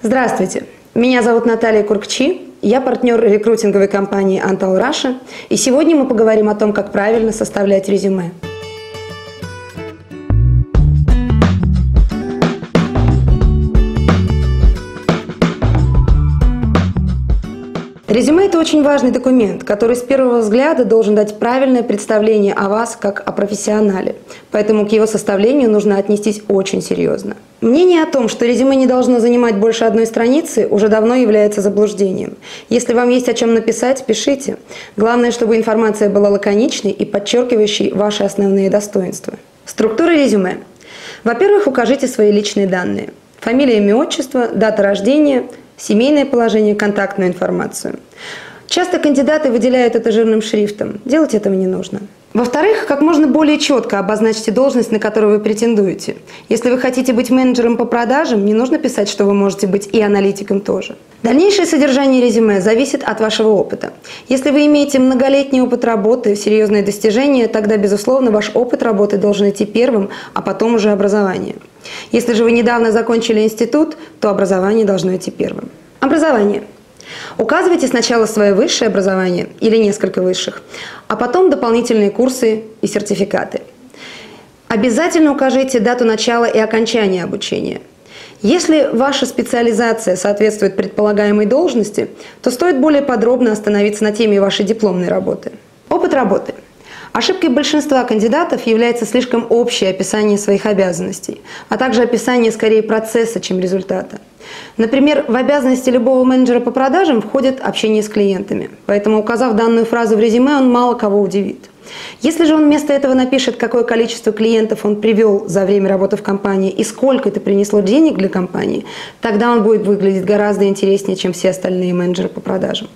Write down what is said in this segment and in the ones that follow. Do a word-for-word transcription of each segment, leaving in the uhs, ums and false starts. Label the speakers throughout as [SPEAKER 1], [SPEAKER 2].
[SPEAKER 1] Здравствуйте, меня зовут Наталья Куркчи, я партнер рекрутинговой компании Antal Russia, и сегодня мы поговорим о том, как правильно составлять резюме. Резюме – это очень важный документ, который с первого взгляда должен дать правильное представление о вас как о профессионале, поэтому к его составлению нужно отнестись очень серьезно. Мнение о том, что резюме не должно занимать больше одной страницы, уже давно является заблуждением. Если вам есть о чем написать, пишите. Главное, чтобы информация была лаконичной и подчеркивающей ваши основные достоинства. Структура резюме. Во-первых, укажите свои личные данные. Фамилия, имя, отчество, дата рождения, семейное положение, контактную информацию. Часто кандидаты выделяют это жирным шрифтом. Делать этого не нужно. Во-вторых, как можно более четко обозначьте должность, на которую вы претендуете. Если вы хотите быть менеджером по продажам, не нужно писать, что вы можете быть и аналитиком тоже. Дальнейшее содержание резюме зависит от вашего опыта. Если вы имеете многолетний опыт работы, серьезные достижения, тогда, безусловно, ваш опыт работы должен идти первым, а потом уже образование. Если же вы недавно закончили институт, то образование должно идти первым. Образование. Указывайте сначала свое высшее образование или несколько высших, а потом дополнительные курсы и сертификаты. Обязательно укажите дату начала и окончания обучения. Если ваша специализация соответствует предполагаемой должности, то стоит более подробно остановиться на теме вашей дипломной работы. Опыт работы. Ошибкой большинства кандидатов является слишком общее описание своих обязанностей, а также описание скорее процесса, чем результата. Например, в обязанности любого менеджера по продажам входит общение с клиентами, поэтому, указав данную фразу в резюме, он мало кого удивит. Если же он вместо этого напишет, какое количество клиентов он привел за время работы в компании и сколько это принесло денег для компании, тогда он будет выглядеть гораздо интереснее, чем все остальные менеджеры по продажам.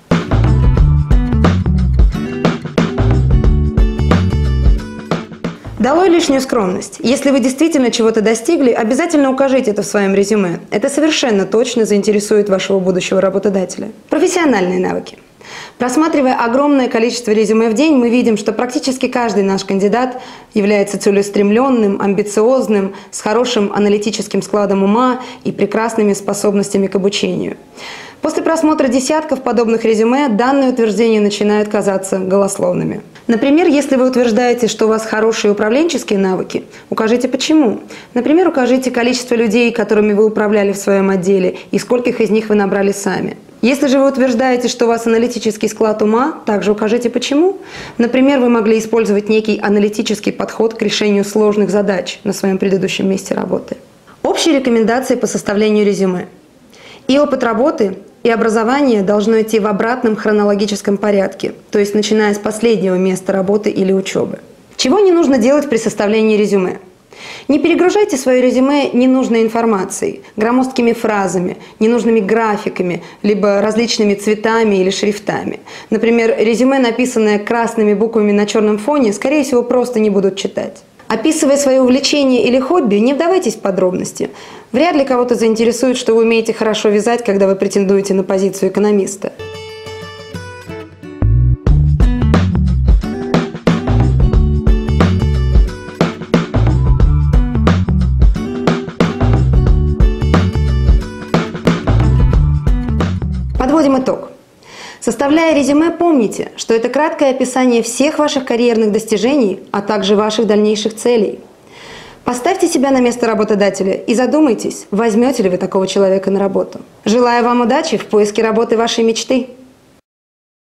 [SPEAKER 1] Долой лишнюю скромность. Если вы действительно чего-то достигли, обязательно укажите это в своем резюме. Это совершенно точно заинтересует вашего будущего работодателя. Профессиональные навыки. Просматривая огромное количество резюме в день, мы видим, что практически каждый наш кандидат является целеустремленным, амбициозным, с хорошим аналитическим складом ума и прекрасными способностями к обучению. После просмотра десятков подобных резюме данные утверждения начинают казаться голословными. Например, если вы утверждаете, что у вас хорошие управленческие навыки, укажите почему. Например, укажите количество людей, которыми вы управляли в своем отделе, и скольких из них вы набрали сами. Если же вы утверждаете, что у вас аналитический склад ума, также укажите почему. Например, вы могли использовать некий аналитический подход к решению сложных задач на своем предыдущем месте работы. Общие рекомендации по составлению резюме. И опыт работы, и образование должно идти в обратном хронологическом порядке, то есть начиная с последнего места работы или учебы. Чего не нужно делать при составлении резюме? Не перегружайте свое резюме ненужной информацией, громоздкими фразами, ненужными графиками, либо различными цветами или шрифтами. Например, резюме, написанное красными буквами на черном фоне, скорее всего, просто не будут читать. Описывая свои увлечения или хобби, не вдавайтесь в подробности. Вряд ли кого-то заинтересует, что вы умеете хорошо вязать, когда вы претендуете на позицию экономиста. Подводим итог. Составляя резюме, помните, что это краткое описание всех ваших карьерных достижений, а также ваших дальнейших целей. Поставьте себя на место работодателя и задумайтесь, возьмете ли вы такого человека на работу. Желаю вам удачи в поиске работы вашей мечты.